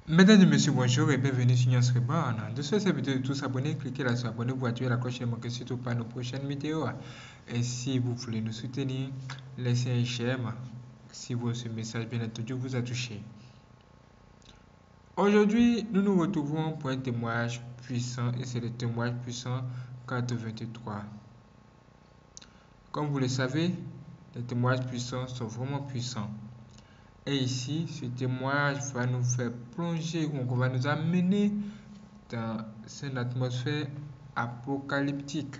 Mesdames et messieurs, bonjour et bienvenue sur notre barre. De ce cette vidéo de tous abonnés, cliquez là sur abonner pour activer la cloche et ne manquez surtout pas nos prochaines vidéos. Et si vous voulez nous soutenir, laissez un j'aime si ce message bien entendu vous a touché. Aujourd'hui, nous nous retrouvons pour un témoignage puissant et c'est le témoignage puissant 423. Comme vous le savez, les témoignages puissants sont vraiment puissants. Et ici, ce témoignage va nous faire plonger, ou on va nous amener dans une atmosphère apocalyptique.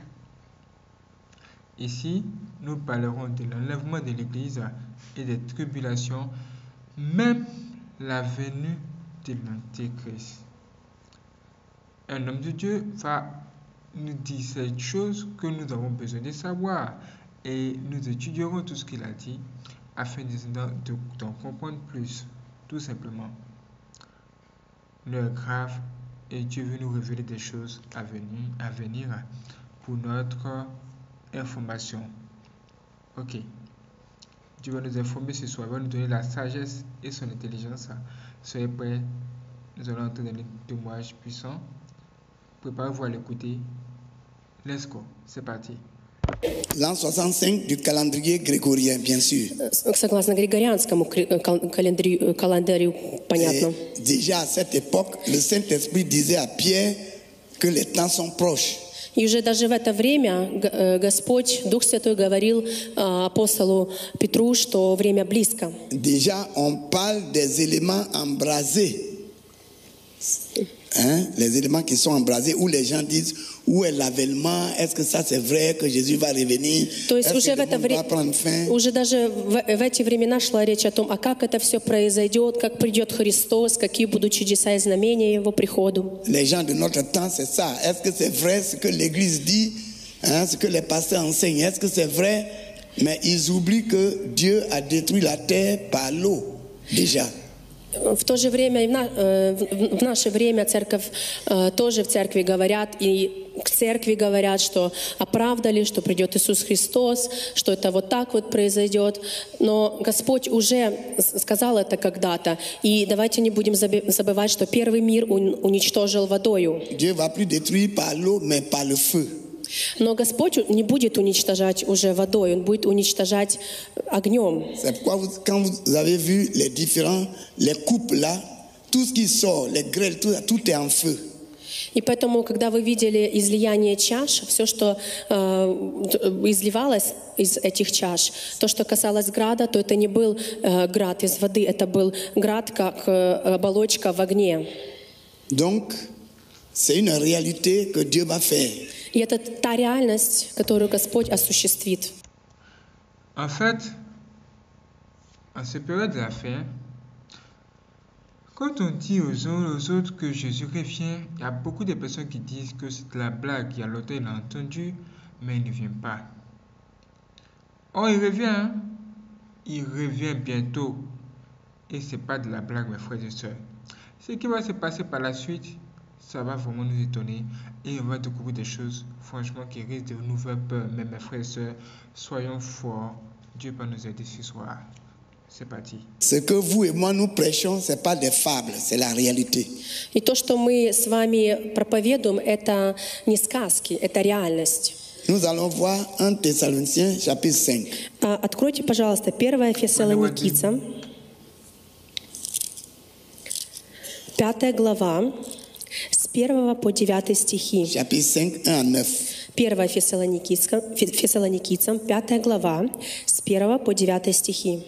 Ici, nous parlerons de l'enlèvement de l'Église et des tribulations, même la venue de l'Antéchrist. Un homme de Dieu va nous dire ces choses que nous avons besoin de savoir et nous étudierons tout ce qu'il a dit afin d'en comprendre plus, tout simplement. L'heure grave et Dieu veut nous révéler des choses à venir pour notre information. Ok. Dieu va nous informer ce soir, va nous donner la sagesse et son intelligence. Soyez prêts, nous allons entrer dans le témoignage puissant. Préparez-vous à l'écouter. Let's go, c'est parti. L'an 65 du calendrier grégorien, bien sûr. Согласно григорианскому календарю, понятно. Et déjà à cette époque, le Saint-Esprit disait à Pierre que les temps sont proches. И уже даже в это время Господь, Дух Святой говорил апостолу Петру, что время близко. Déjà, on parle des éléments embrasés. Les éléments qui sont embrasés, où les gens disent où est l'avènement, est-ce que ça c'est vrai que Jésus va revenir, est-ce que le monde va prendre fin. Уже даже в эти времена шла речь о том, а как это все произойдет, как придет Христос, какие будут чудеса и знамения Его приходу. Les gens de notre temps, c'est ça. Est-ce que c'est vrai ce que l'Église dit, ce que les pasteurs enseignent, est-ce que c'est vrai? Mais ils oublient que Dieu a détruit la terre par l'eau, déjà. В то же время, в наше время церковь, тоже в церкви говорят, и к церкви говорят, что оправдали, что придет Иисус Христос, что это вот так вот произойдет. Но Господь уже сказал это когда-то. И давайте не будем забывать, что первый мир уничтожил водою. Dieu va plus détruire par l'eau, mais par le feu. Но Господь не будет уничтожать уже водой, Он будет уничтожать огнем. C'est pourquoi quand vous avez vu les coupes là, tout ce qui sort, les grêles, tout est en feu. И поэтому, когда вы видели излияние чаш, все, что изливалось из этих чаш, то, что касалось града, то это не был град из воды, это был град как оболочка в огне. Donc, c'est une réalité que Dieu va faire. И это та реальность, которую Господь осуществит. En fait, en cette période de la fin, quand on dit aux autres que Jésus revient, il y a beaucoup de personnes qui disent que c'est de la blague. Il y a l'auteur, il a entendu, mais il ne vient pas. Oh, il revient. Il revient bientôt. Et ce n'est pas de la blague, mes frères et sœurs. Ce qui va se passer par la suite, ça va vraiment nous étonner. Et on va découvrir des choses, franchement, qui risquent de nous faire peur. Mais mes frères et sœurs, soyons forts. Dieu peut nous aider ce soir. C'est parti. Ce que vous et moi nous prêchons, ce n'est pas des fables, c'est la réalité. И то, что мы с вами проповедуем, это не сказки, это реальность. Nous allons voir 1 Thessaloniciens chapitre 5. Откройте, пожалуйста, 1 Фессалоникийцам, 5 глава, с 1 по 9 стихи. Chapitre 5, 1 à 9. 1 Фессалоникийцам, 5 глава, с 1 по 9 стихи.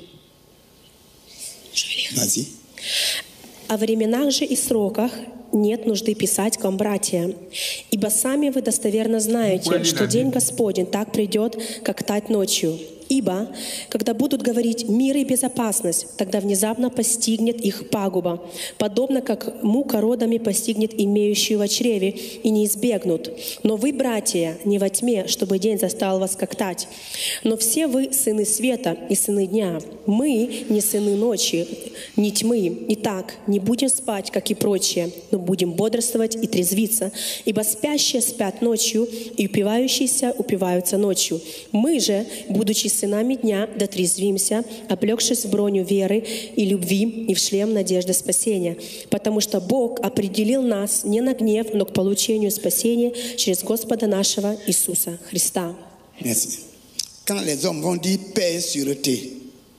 Vas-y. «О временах же и сроках нет нужды писать к вам, братья, ибо сами вы достоверно знаете, что день Господень так придет, как тать ночью. Ибо, когда будут говорить «мир и безопасность», тогда внезапно постигнет их пагуба, подобно как мука родами постигнет имеющую в чреве, и не избегнут. Но вы, братья, не во тьме, чтобы день застал вас как тать. Но все вы сыны света и сыны дня. Мы не сыны ночи, не тьмы. Итак, не будем спать, как и прочие, но будем бодрствовать и трезвиться. Ибо спящие спят ночью, и упивающиеся упиваются ночью. Мы же, будучи сынами дня, да трезвимся, облегшись в броню веры и любви и в шлем надежды спасения. Потому что Бог определил нас не на гнев, но к получению спасения через Господа нашего Иисуса Христа». Merci. Quand les hommes vont dire paix et sûreté,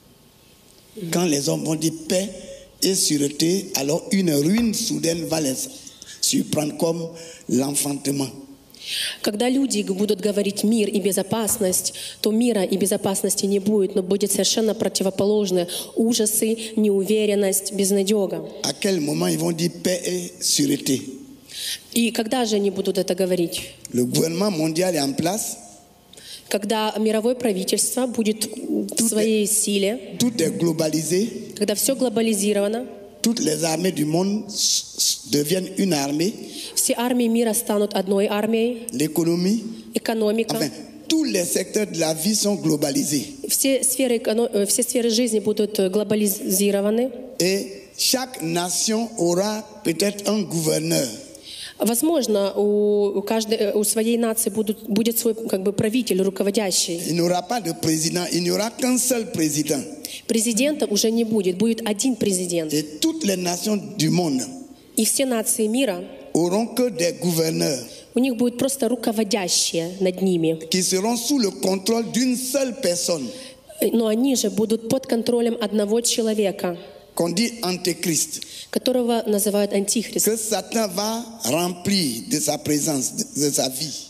quand les hommes vont dire paix et sûreté, alors une ruine soudaine va les surprendre comme l'enfantement. Когда люди будут говорить «мир и безопасность», то мира и безопасности не будет, но будет совершенно противоположное: ужасы, неуверенность, безнадега. À quel moment ils vont dire paix et sûreté? И когда же они будут это говорить? Le gouvernement mondial est en place. Когда мировое правительство будет в своей силе, Tout est globalisé. когда все глобализировано, Toutes les armées du monde deviennent une armée. все армии мира станут одной армией, L'économie, экономика, enfin, tous les secteurs de la vie sont globalisés. все сферы жизни будут глобализированы. Et chaque nation aura peut-être un gouverneur. Возможно, у своей нации будет свой правитель, руководящий. Il n'aura pas de président, il n'y aura qu'un seul président. Президента уже не будет, будет один президент. Et toutes les nations du monde И все нации мира, auront que des gouverneurs у них будет просто руководящие над ними. qui seront sous le contrôle d'une seule personne, Но они же будут под контролем одного человека, qu'on dit antéchrist, которого называют антихрист. que Satan va remplir de sa présence, de sa vie.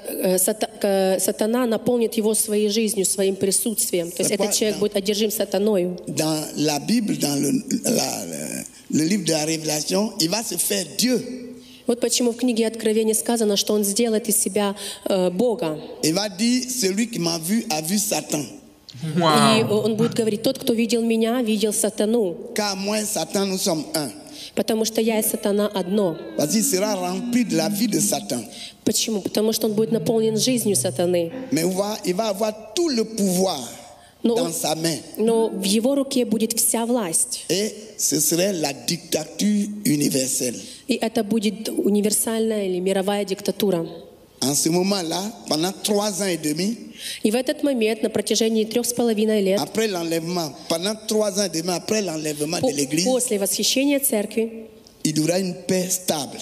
Сатана наполнит его своей жизнью, своим присутствием. То есть этот человек будет одержим сатаною. Dans la Bible, dans le livre de la Révélation, il va se faire Dieu. Вот почему в книге Откровения сказано, что он сделает из себя Бога. Il va dire, celui qui m'a vu a vu Satan. И он будет говорить: тот, кто видел меня, видел сатану. Car moi et Satan, nous sommes un. Потому что я и сатана одно. Parce qu'il sera rempli de la vie de Satan. Почему? Потому что он будет наполнен жизнью сатаны. Mais il va avoir tout le pouvoir dans sa main. Но в его руке будет вся власть. Et ce serait la dictature universelle. И это будет универсальная или мировая диктатура. En ce moment-là, pendant 3 ans et demi, И в этот момент, на протяжении 3,5 лет, après l'enlèvement, pendant 3 ans et demi après l'enlèvement de l'Église, после восхищения церкви, il y aura une paix stable.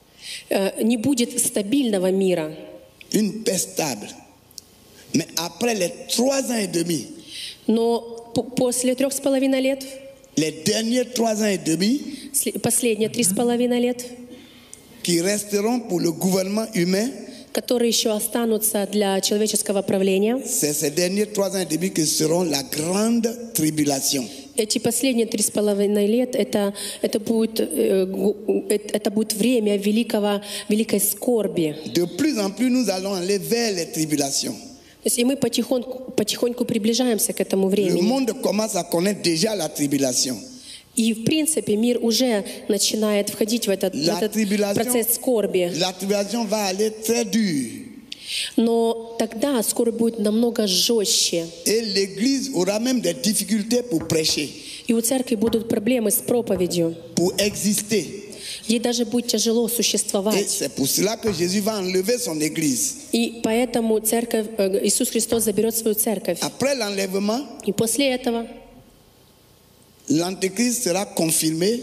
не будет стабильного мира. Une paix stable. Mais après les 3 ans et demi, Но после 3,5 лет, les derniers 3 ans et demi, последние 3,5 лет, qui resteront pour le gouvernement humain, которые еще останутся для человеческого правления, c'est ces derniers 3 ans et demi qui seront la grande tribulation. эти последние 3,5 лет это будет время великой скорби. De plus en plus, nous allons aller vers les tribulations. То есть и мы потихоньку приближаемся к этому Le времени. monde commence à connaître déjà la tribulation. И в принципе мир уже начинает входить в этот процесс скорби. La tribulation va aller très dur. Но тогда скорбь будет намного жестче. Et l'Église aura même des difficultés pour prêcher, И у церкви будут проблемы с проповедью. pour exister. Ей даже будет тяжело Et существовать. c'est pour cela que Jésus va enlever son Église. И поэтому Иисус Христос заберет свою церковь. Après l'enlèvement, И после этого l'Antéchrist sera confirmé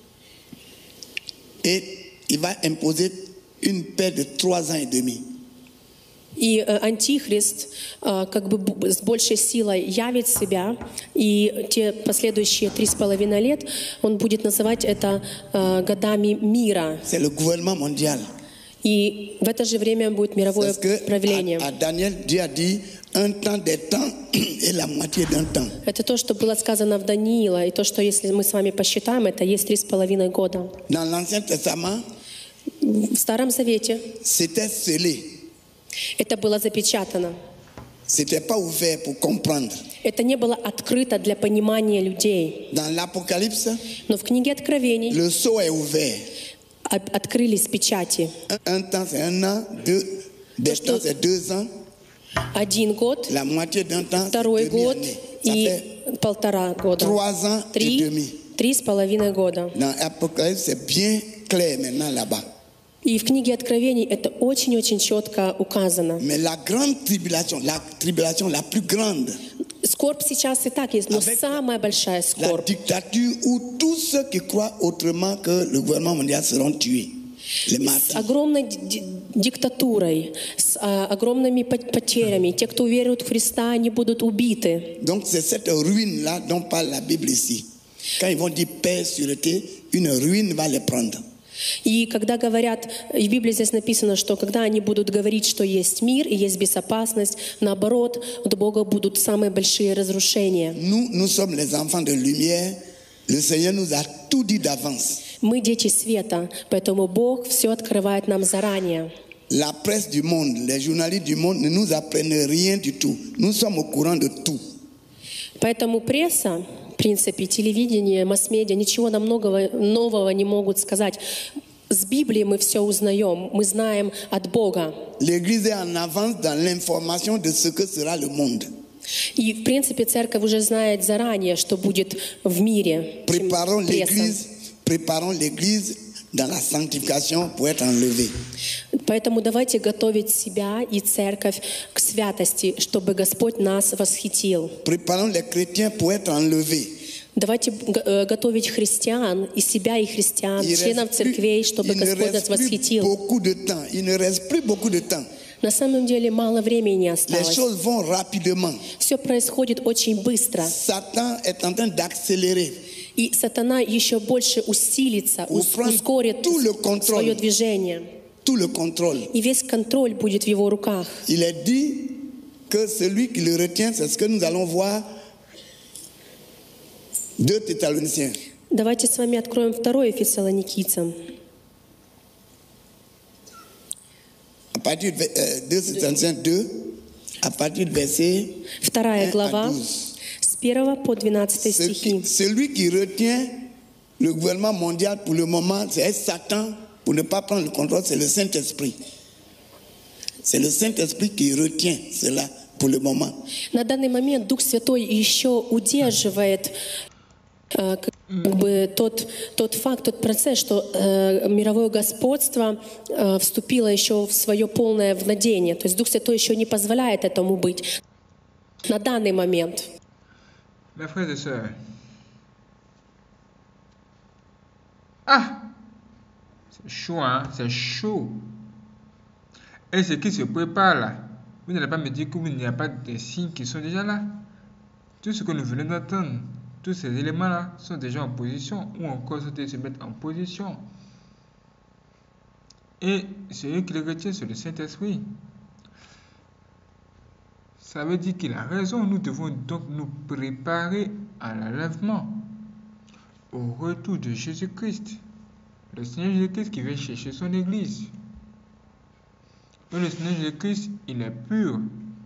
et il va imposer une paix de 3 ans et demi. и антихрист с большей силой явит себя, и те последующие 3,5 лет он будет называть это годами мира. C'est le gouvernement mondial. И в это же время будет мировое Parce que правление. à Daniel, Dieu a dit un temps des temps et la moitié d'un temps. Это то, что было сказано в Даниила, и то, что если мы с вами посчитаем, это есть 3,5 года. Dans l'Ancien Testament, В Старом Завете c'était scellé. это было запечатано. C'était pas ouvert pour comprendre. Это не было открыто для понимания людей. Dans l'Apocalypse, Но в книге Откровений le sceau est ouvert. открылись печати. Un temps c'est 1 an, des temps c'est 2 ans, 1 год, la moitié d'un temps c'est 2 1/2 год année. Ça и fait 1,5 года. 3 ans et demi. 3,5 года. Dans l'Apocalypse, c'est bien clair maintenant là-bas. И в книге Откровений это очень-очень четко указано. Mais la grande tribulation, la plus grande, Скорбь сейчас и так есть, но самая большая la скорбь. dictature où tous ceux qui croient autrement que le gouvernement mondial seront tués. Les С martyrs. огромной диктатурой, с огромными потерями. Те, кто верует в Христа, они будут убиты. Donc c'est cette ruine-là dont parle la Bible ici. Quand ils vont dire paix, sûreté, une ruine va les prendre. И когда говорят, в Библии здесь написано, что когда они будут говорить, что есть мир и есть безопасность, наоборот, от Бога будут самые большие разрушения. Nous sommes les enfants de lumière. Le Seigneur nous a tout dit d'avance. Мы дети света, поэтому Бог все открывает нам заранее. La presse du monde, les journalistes du monde ne nous apprennent rien du tout. Nous sommes au courant de tout. Поэтому пресса, в принципе, телевидение, масс-медиа ничего нам нового не могут сказать. С Библии мы все узнаем, мы знаем от Бога. L'Église est en avance dans l'information de ce que sera le monde. И, в принципе, церковь уже знает заранее, что будет в мире. чем пресса. Préparons l'Église dans la sanctification pour être enlevée. Поэтому давайте готовить себя и церковь к святости, чтобы Господь нас восхитил. Préparons les chrétiens pour être enlevés. Давайте готовить христиан и себя, и христиан, членов церквей, чтобы Господь нас восхитил. Il ne reste plus beaucoup de temps. На самом деле мало времени Les осталось. choses vont rapidement. Все происходит очень быстро. Satan est en train d'accélérer. И сатана еще больше усилится, ускорит свое движение. Tout le contrôle. И весь контроль будет в его руках. Il est dit que celui qui le retient, c'est ce que nous allons voir 2 Thessaloniciens. Давайте с вами откроем 2 Фессалоникийцам. À partir de 2 Thessaloniciens 2, à partir du verset 2 глава, 12. с 1 по 12 стихи. Celui qui retient le gouvernement mondial pour le moment, c'est Satan. Pour ne pas prendre le contrôle, c'est le Saint-Esprit. C'est le Saint-Esprit qui retient cela pour le moment. На данный момент Дух Святой еще удерживает как бы тот факт, тот процесс, что мировое господство вступило еще в свое полное владение. То есть Дух Святой еще не позволяет этому быть на данный момент. Mes frères et sœurs, c'est chaud, hein? C'est chaud. Et ce qui se prépare là, vous n'allez pas me dire qu'il n'y a pas de signes qui sont déjà là. Tout ce que nous venons d'entendre, tous ces éléments-là sont déjà en position ou encore sont se mettre en position. Et celui qui le retient, c'est le Saint-Esprit. Ça veut dire qu'il a raison. Nous devons donc nous préparer à l'enlèvement, au retour de Jésus-Christ. Le Seigneur Jésus-Christ qui vient chercher son Église. Et le Seigneur Jésus-Christ, il est pur.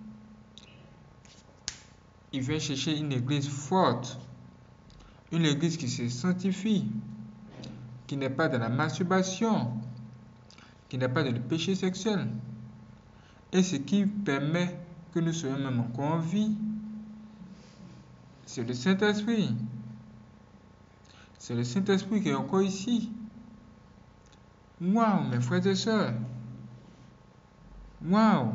Il vient chercher une Église forte. Une Église qui se sanctifie. Qui n'est pas dans la masturbation. Qui n'est pas dans le péché sexuel. Et ce qui permet que nous soyons même encore en vie, c'est le Saint-Esprit. C'est le Saint-Esprit qui est encore ici. Waouh, mes frères et sœurs. Waouh.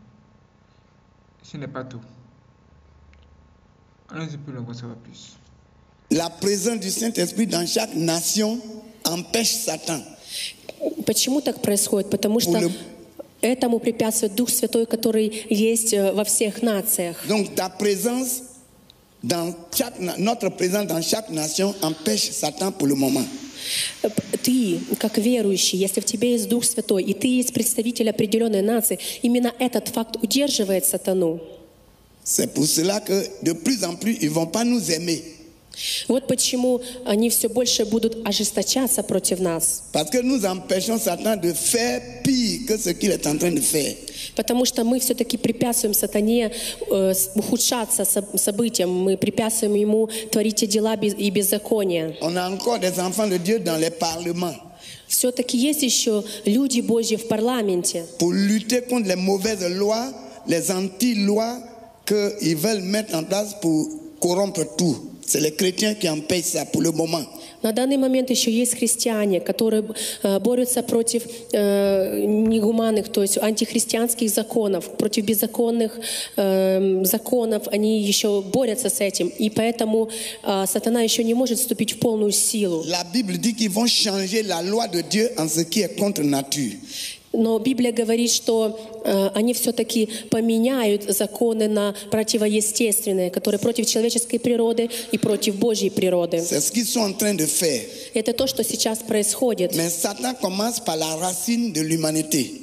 Ce n'est pas tout. Allons-y plus loin, ça va plus. La présence du Saint-Esprit dans chaque nation empêche Satan. Почему так происходит? Потому что этому препятствует Дух Святой, который есть во всех нациях. Donc ta présence notre présence dans chaque nation empêche Satan pour le moment. Ты, как верующий, если в тебе есть Дух Святой, и ты есть представитель определенной нации, именно этот факт удерживает сатану. C'est pour cela que de plus en plus, ils ne vont pas nous aimer. Вот почему они все больше будут ожесточаться против нас. Parce que nous empêchons Satan de faire pire que ce qu'il est en train de faire. Потому что мы все-таки препятствуем сатане ухудшаться событиям, мы препятствуем ему творить те дела и беззакония. On a encore des enfants de Dieu dans les parlements. Все-таки есть еще люди Божьи в парламенте. Pour lutter contre les mauvaises lois, les anti-lois qu'ils veulent mettre en place pour corrompre tout. C'est les chrétiens qui empêchent ça pour le moment. На данный момент еще есть христиане, которые борются против негуманных, то есть антихристианских законов, против беззаконных законов. Они еще борются с этим, и поэтому сатана еще не может вступить в полную силу. La Bible dit qu'ils vont changer la loi de Dieu en ce qui est contre nature. Но Библия говорит, что они все-таки поменяют законы на противоестественные, которые против человеческой природы и против Божьей природы. C'est ce qu'ils sont en train de faire. Это то, что сейчас происходит. Mais Satan commence par la racine de l'humanité.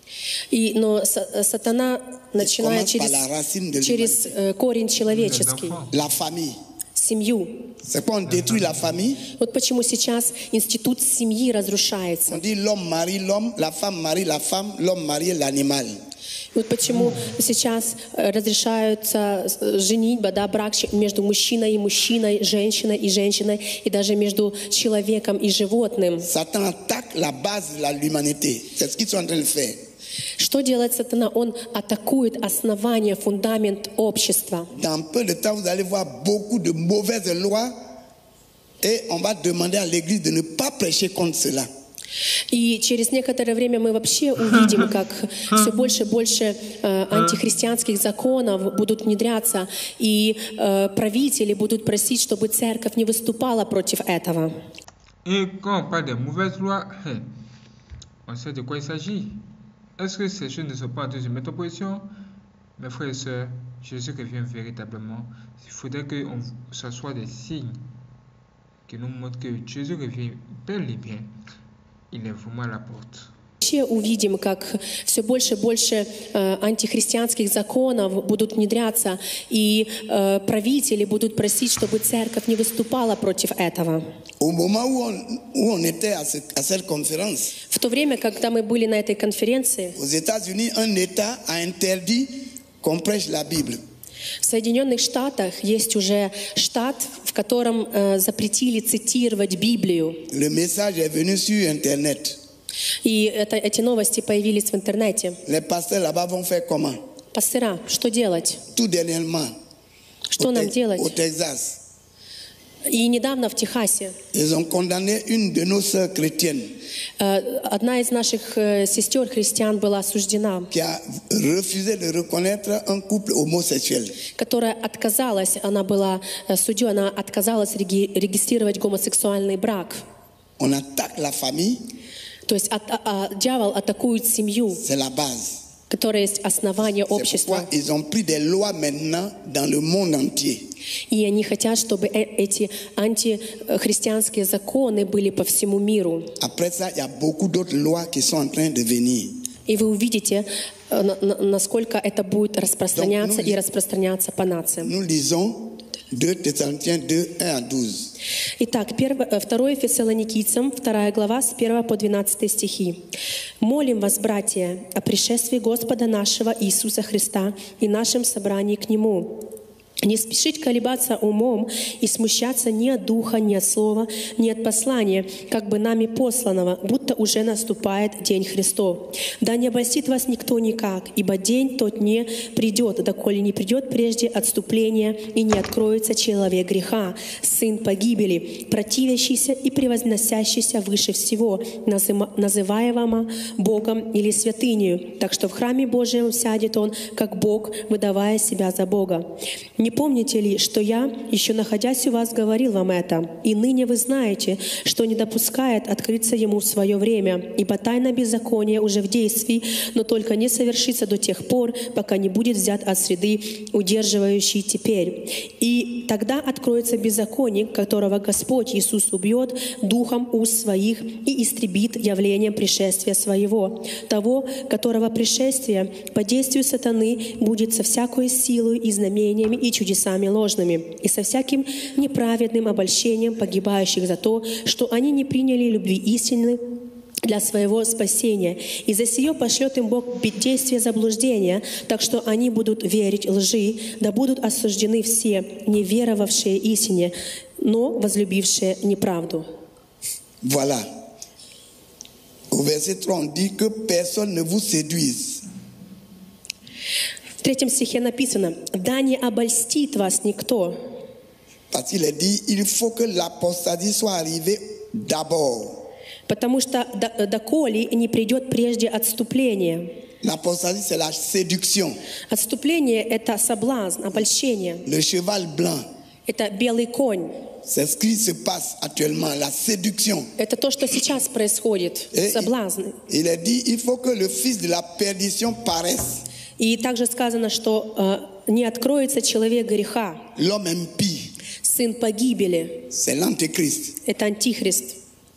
Но сатана начинает через корень человеческий, La famille. семью. C'est quoi, on détruit la famille? Вот почему сейчас институт семьи разрушается. On dit l'homme marie l'homme, la femme marie la femme, l'homme marie l'animal. Вот почему сейчас разрешается женитьба, да, брак между мужчиной и мужчиной, женщиной и женщиной, и даже между человеком и животным. Satan attaque la base de l'humanité. C'est ce qu'ils sont en train de faire. Что делает сатана? Он атакует основание, фундамент общества. Dans peu de temps, vous allez voir beaucoup de mauvaises lois et on va demander à l'Église de ne pas prêcher contre cela. И через некоторое время мы вообще увидим, как все больше и больше антихристианских законов будут внедряться, и правители будут просить, чтобы церковь не выступала против этого. Et quand on parle des mauvaises lois, on sait de quoi il s'agit. Est-ce que ces choses ne sont pas en train de se mettre en position? Mes frères et sœurs, Jésus revient véritablement. Il faudrait que ce soit des signes qui nous montrent que Jésus revient bel et bien. Il est vraiment à la porte. Вообще увидим, как все больше и больше антихристианских законов будут внедряться, и правители будут просить, чтобы церковь не выступала против этого. Au moment où on était à cette conférence, В то время, когда мы были на этой конференции, aux États-Unis, un État a interdit qu'on prêche la Bible. в Соединенных Штатах есть уже штат, в котором запретили цитировать Библию. Le message est venu sur Internet. И эти новости появились в интернете. Les pasteurs là-bas vont faire comment? Пастыра, что делать? Tout dernièrement, Что нам au делать? Texas, И недавно в Техасе ils ont condamné une de nos sœurs chrétiennes одна из наших сестер христиан была осуждена, qui a refusé de reconnaître un couple homosexuel. которая отказалась, она была судьей, она отказалась регистрировать гомосексуальный брак. On attaque la famille, То есть дьявол атакует семью, c'est la base. которая есть основание C'est общества. pourquoi ils ont pris des lois maintenant dans le monde entier. И они хотят, чтобы эти антихристианские законы были по всему миру. Après ça, il y a beaucoup d'autres lois qui sont en train de venir. И вы увидите, насколько это будет распространяться и распространяться по нациям. Nous lisons 2 Thessaloniciens 2, 1 à 12. Итак, 2 Фессалоникийцам, 2 глава, с 1 по 12 стихи. «Молим вас, братья, о пришествии Господа нашего Иисуса Христа и нашем собрании к Нему. Не спешить колебаться умом и смущаться ни от духа, ни от слова, ни от послания, как бы нами посланного, будто уже наступает день Христов. Да не обольстит вас никто никак, ибо день тот не придет, доколе не придет прежде отступления и не откроется человек греха, сын погибели, противящийся и превозносящийся выше всего, называемого Богом или святынею. Так что в храме Божьем сядет он, как Бог, выдавая себя за Бога. Не помните ли, что я, еще находясь у вас, говорил вам это? И ныне вы знаете, что не допускает открыться ему в свое время, ибо тайна беззакония уже в действии, но только не совершится до тех пор, пока не будет взят от среды, удерживающей теперь. И тогда откроется беззаконник, которого Господь Иисус убьет духом уст своих и истребит явлением пришествия своего, того, которого пришествие по действию сатаны будет со всякой силой и знамениями и чудесами ложными, и со всяким неправедным обольщением погибающих за то, что они не приняли любви истины для своего спасения. И за сие пошлет им Бог действие заблуждения, так что они будут верить лжи, да будут осуждены все, не веровавшие истине, но возлюбившие неправду». Voilà. Au verset 3, on dit que personne ne vous séduise. В 3 стихе написано: «Да не обольстит вас никто». Parce qu'il est dit, il faut que l'apostasie soit arrivée d'abord. Потому что доколе не придет прежде отступление. L'apostasie, c'est la séduction. Отступление — это соблазн, обольщение. Le cheval blanc. Это белый конь. C'est ce qui se passe actuellement, la séduction. Это то, что сейчас происходит, соблазн. Il est dit, il faut que le fils de la perdition paraisse. И также сказано, что не откроется человек греха. L'homme impie. Сын погибели. C'est l'antéchrist. Это антихрист.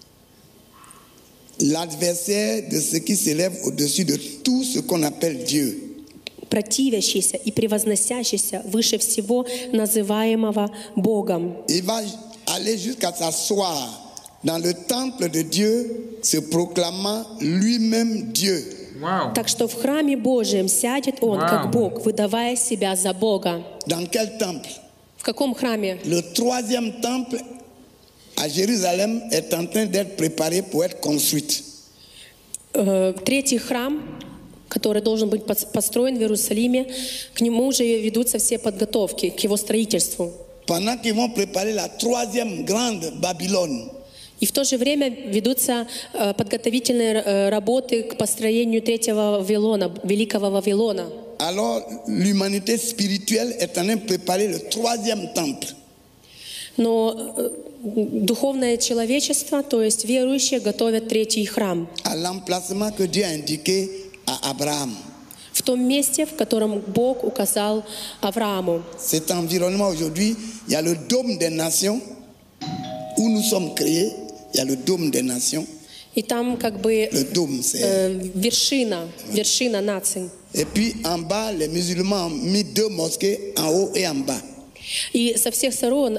L'adversaire de ce qui s'élève au-dessus de tout ce qu'on appelle Dieu. Противящийся и превозносящийся выше всего называемого Богом. Il va aller jusqu'à s'asseoir dans le temple de Dieu, se proclamant lui-même Dieu. Wow. Так что в храме Божьем сядет он как Бог, выдавая себя за Бога. Dans quel temple? В каком храме? Le troisième temple à Jérusalem est en train d'être préparé pour être construit. Третий храм, который должен быть построен в Иерусалиме, к нему уже ведутся все подготовки, к его строительству. Pendant qu'ils vont préparer la troisième grande Babylone. И в то же время ведутся подготовительные работы к построению третьего Вавилона, великого Вавилона. Alors l'humanité spirituelle est en train de préparer le troisième temple. Но духовное человечество, то есть верующие, готовят третий храм. À l'emplacement que Dieu a indiqué à Abraham. В том месте, в котором Бог указал Аврааму. Cet environnement aujourd'hui, il y a le dôme des nations où nous sommes créés. Il y a le dôme des nations. И там как бы вершина наций. Et puis en bas, les musulmans ont mis 2 mosquées en haut et en bas. И со всех сторон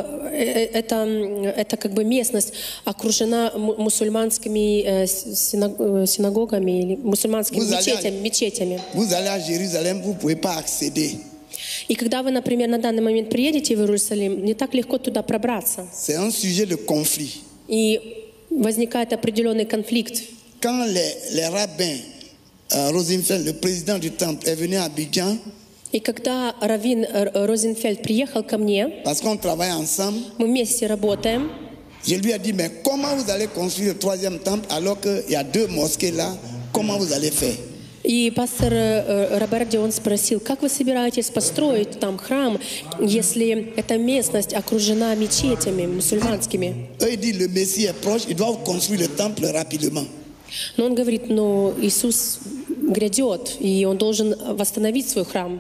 это как бы местность окружена мусульманскими синагогами или мусульманскими мечетями. Vous allez à Jérusalem, vous pouvez pas accéder. И когда вы, например, на данный момент приедете в Иерусалим, не так легко туда пробраться. C'est un sujet de conflit. И возникает определенный конфликт. Quand les rabbins, Rosenfeld, le président du temple, est venu à Abidjan, и когда раввин Розенфельд приехал ко мне, parce qu'on travaille ensemble, мы вместе работаем, je lui ai dit, mais comment vous allez construire le troisième temple alors qu'il y a 2 mosquées là? Comment vous allez faire? И пастор Роберт, он спросил, как вы собираетесь построить там храм, если эта местность окружена мечетями мусульманскими? Eux, ils disent, le Messie est proche, ils doivent construire le temple rapidement. Но он говорит, но Иисус грядет, и он должен восстановить свой храм.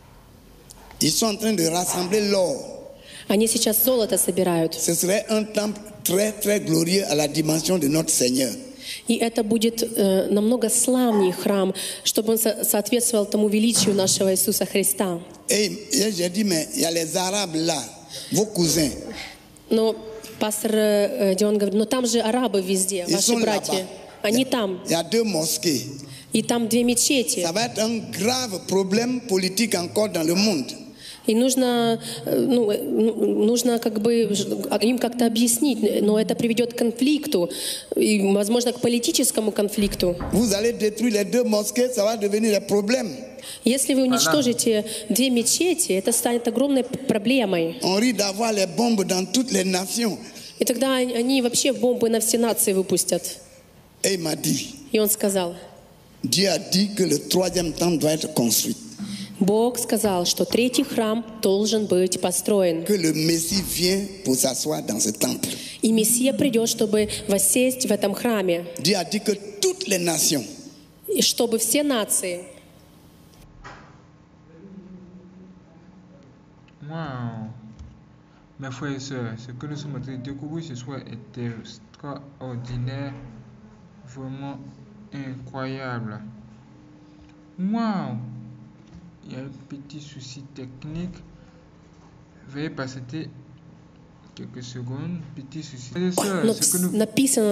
Ils sont en train de rassembler l'or. Они сейчас золото собирают. Ce serait un temple très, très glorieux à la dimension de notre Seigneur. И это будет намного славнее храм, чтобы он соответствовал тому величию нашего Иисуса Христа. Et j'ai dit, mais il y a les Arabes là, vos cousins. Но пастор Дион говорит, но там же арабы везде, ваши братья. Они там. Il y a 2 mosquées. И там 2 мечети. Ça va être un grave problème politique encore dans le monde. И нужно как бы им как-то объяснить, но это приведет к конфликту, и, возможно, к политическому конфликту. Vous allez détruire les 2 mosquées, ça va devenir un problème. Если вы уничтожите 2 мечети, это станет огромной проблемой. On risque d'avoir les bombes dans toutes les nations. И тогда они вообще бомбы на все нации выпустят. Et il m'a dit, и он сказал, Dieu a dit que le troisième temple doit être construit. Бог сказал, что третий храм должен быть построен. Que le Messie vient pour s'asseoir dans ce temple. И Мессия придет, чтобы воссесть в этом храме. Dieu a dit que toutes les nations. И чтобы все нации. Wow. Mes frères et sœurs, ce que nous sommes en train de découvrir ce soir est extraordinaire, vraiment incroyable. Wow. Il y a un petit souci technique. Veuillez patienter quelques secondes. Petit souci. Frères et sœurs, ce que nous... написано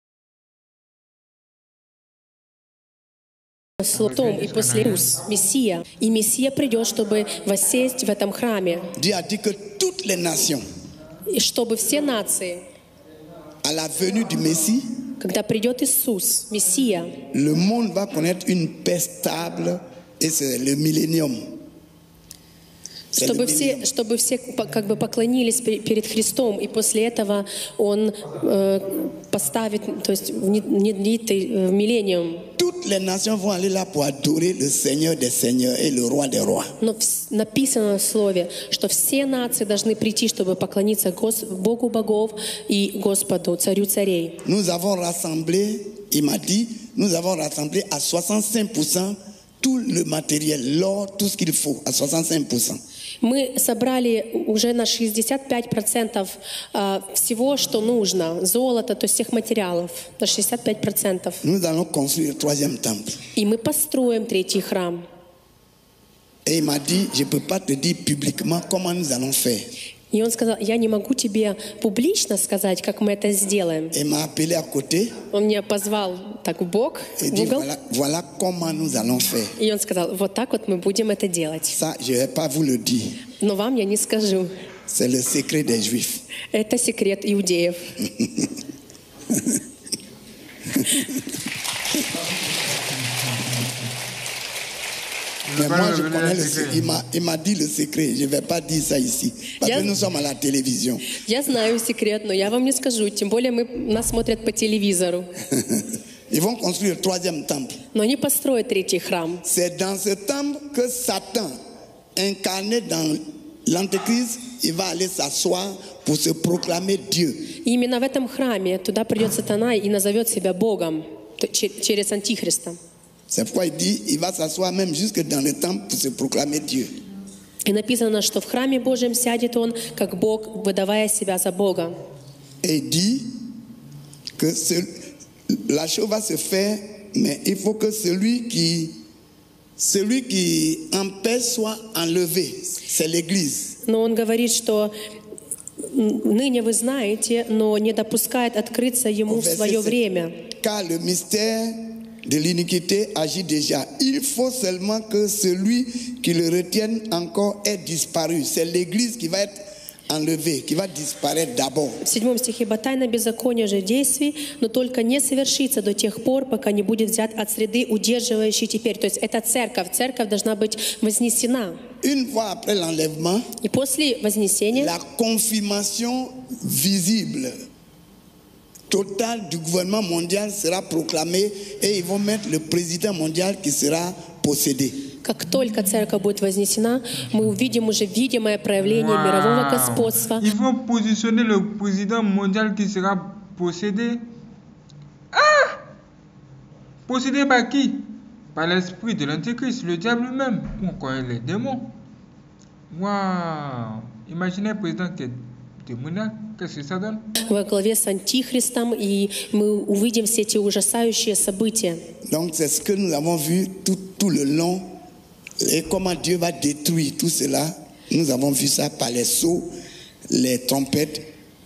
словом и после Мессия. И Мессия придет, чтобы воссесть в этом храме. Dieu a dit que toutes les nations. И чтобы все нации. À la venue du Messie. Когда придет Иисус, Мессия. Le monde va connaître une paix stable. Et c'est le millénium. C'est le millénium. чтобы все как бы поклонились перед Христом, и после этого Он поставит, то есть внедрит в миллениум. Toutes les nations vont aller là pour adorer le Seigneur des Seigneurs et le Roi des Rois. Но написано в Слове, что все нации должны прийти, чтобы поклониться Богу богов и Господу, Царю царей. Nous avons rassemblé, il m'a dit, nous avons rassemblé à 65% tout le matériel, l'or, tout ce qu'il faut, à 65%. Мы собрали уже на 65% всего, что нужно, золото, то есть всех материалов, на 65%. Nous allons construire le troisième temple. И мы построим третий храм. Et il m'a dit, je ne peux pas te dire publiquement comment nous allons faire. И он сказал, я не могу тебе публично сказать, как мы это сделаем. Il m'a appelé à côté Он меня позвал так в бок, et в dit, угол, voilà comment nous allons faire. и он сказал, вот так вот мы будем это делать. Ça, je ne vais pas vous le dire. Но вам я не скажу. C'est le secret des Juifs. Это секрет иудеев. Mais moi, je connais le secret. Il m'a dit le secret. Je ne vais pas dire ça ici. Parce que nous sommes à la télévision. Я знаю секрет, но я вам не скажу. Тем более нас смотрят по телевизору. Ils vont construire le troisième temple. Но они построят третий храм. C'est dans ce temple que Satan, incarné dans l'Antéchrist, il va aller s'asseoir pour se proclamer Dieu. И именно в этом храме туда придет сатана и назовет себя Богом через Антихриста. C'est pourquoi il dit, il va s'asseoir même jusque dans le temple pour se proclamer Dieu. И написано, что в храме Божьем сядет он, как Бог, выдавая себя за Бога. Et il dit que la chose va se faire, mais il faut que celui qui empêche soit enlevé. C'est l'Église. Но он говорит, что ныне вы знаете, но не допускает открыться ему в свое время. Car le mystère de l'iniquité agit déjà. Il faut seulement que celui qui le retienne encore ait disparu. C'est l'Église qui va être enlevée, qui va disparaître d'abord. В 7 стихе, «Ибо тайна беззакония же в действии, но только не совершится до тех пор, пока не будет взят от среды, удерживающей теперь». То есть это церковь. Церковь должна быть вознесена. Une fois après l'enlèvement, И после вознесения la confirmation visible totale du gouvernement mondial sera proclamée et ils vont mettre le président mondial qui sera possédé. как только церковь будет вознесена, мы увидим уже видимое проявление мирового господства. Ils vont positionner le président mondial qui sera possédé. Ah! Possédé par qui? Par l'esprit de l'Antéchrist, le diable lui-même, ou encore les démons. Waouh! Imaginez un président qui est démoniaque, qu'est-ce que ça donne? Во главе с Антихристом, и мы увидим все эти ужасающие события. Donc c'est ce que nous avons vu tout le long et comment Dieu va détruire tout cela. Nous avons vu ça par les sceaux, les trompettes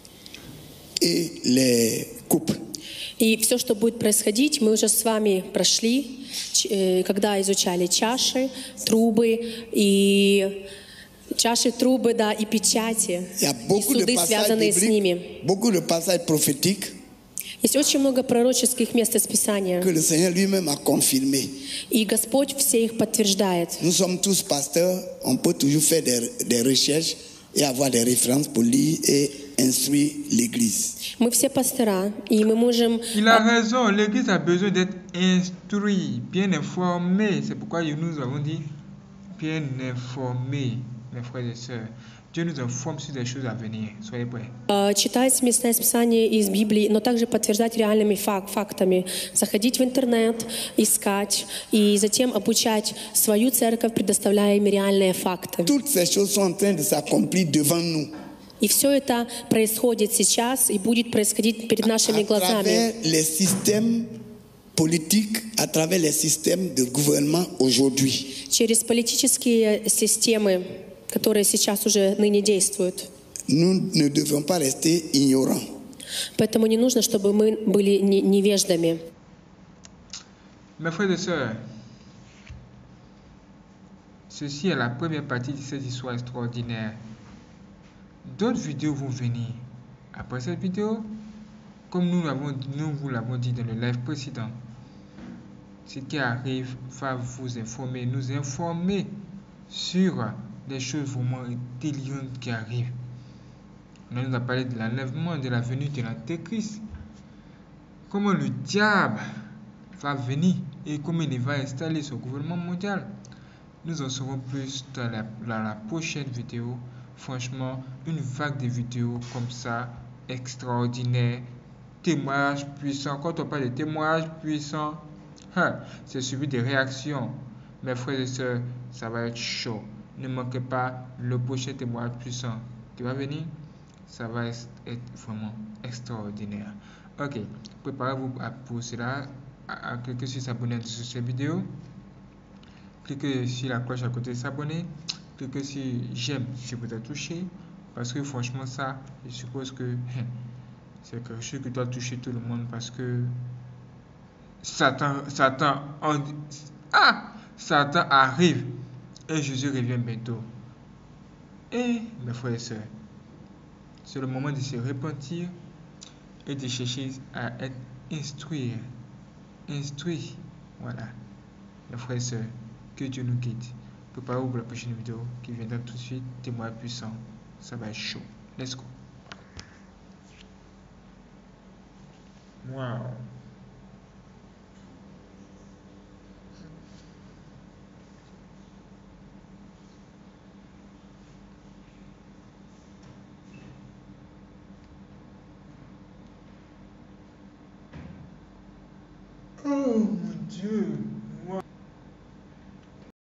et les coupes. И все, что будет происходить, мы уже с вами прошли, когда изучали чаши, трубы и чаши, трубы, да, и печати, и суды, связанные с ними. Beaucoup de passages prophétiques Есть очень много пророческих мест из Писания. que le Seigneur lui-même a confirmé. И Господь все их подтверждает. Nous sommes tous pasteurs, on peut toujours faire des recherches et avoir des références pour lire et instruire l'Église. Мы все пастора, и мы можем... Il a raison, l'Église a besoin d'être instruite, bien informée. C'est pourquoi nous avons dit bien informée, mes frères et sœurs. Dieu nous informe sur des choses à venir. Soyez prêts. Читать места из Писания, из Библии, но также подтверждать реальными фактами. Заходить в интернет, искать и затем обучать свою церковь, предоставляя им реальные факты. Toutes ces choses sont en train de s'accomplir devant nous. И все это происходит сейчас и будет происходить перед нашими À глазами. travers les systèmes politiques, à travers les systèmes de gouvernement aujourd'hui. Через политические системы, которые сейчас уже ныне действуют. Nous ne devons pas rester ignorants. Поэтому не нужно, чтобы мы были невеждами. Mes frères et sœurs, ceci est la première partie de cette histoire extraordinaire. D'autres vidéos vont venir. Après cette vidéo, comme nous vous l'avons dit dans le live précédent, ce qui arrive va vous informer, nous informer sur des choses vraiment délirantes qui arrivent. On nous a parlé de l'enlèvement, de la venue de l'Antéchrist. Comment le diable va venir et comment il va installer son gouvernement mondial. Nous en saurons plus dans la prochaine vidéo. Franchement, une vague de vidéos comme ça, extraordinaire, témoignages puissants. Quand on parle de témoignages puissants, c'est suivi des réactions. Mes frères et sœurs, ça va être chaud. Ne manquez pas le prochain témoignage puissant qui va venir. Ça va être vraiment extraordinaire. Ok, préparez-vous pour cela. Cliquez sur s'abonner sur cette vidéo. Cliquez sur la cloche à côté de s'abonner. Cliquez sur j'aime si vous avez touché. Parce que franchement, ça, je suppose que c'est quelque chose qui doit toucher tout le monde. Parce que Satan arrive et Jésus revient bientôt. Et mes frères et sœurs, c'est le moment de se repentir et de chercher à être instruit. Voilà. Mes frères et sœurs, que Dieu nous guide. Préparez-vous pour la prochaine vidéo qui viendra tout de suite. Témoin puissant. Ça va être chaud. Let's go. Wow. Oh mon Dieu.